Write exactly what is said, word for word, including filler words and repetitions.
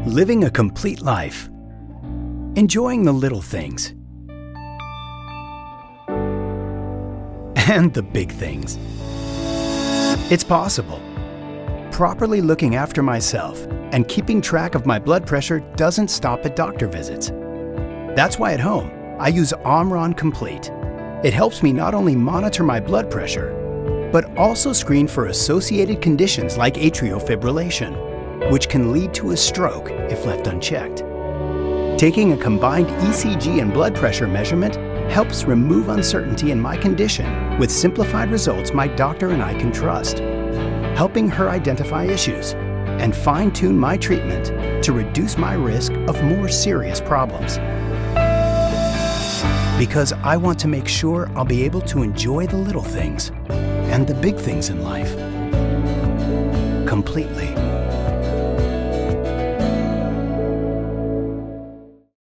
Living a complete life. Enjoying the little things. And the big things. It's possible. Properly looking after myself and keeping track of my blood pressure doesn't stop at doctor visits. That's why at home, I use Omron Complete. It helps me not only monitor my blood pressure, but also screen for associated conditions like atrial fibrillation, which can lead to a stroke if left unchecked. Taking a combined E C G and blood pressure measurement helps remove uncertainty in my condition with simplified results my doctor and I can trust, helping her identify issues and fine-tune my treatment to reduce my risk of more serious problems. Because I want to make sure I'll be able to enjoy the little things and the big things in life completely.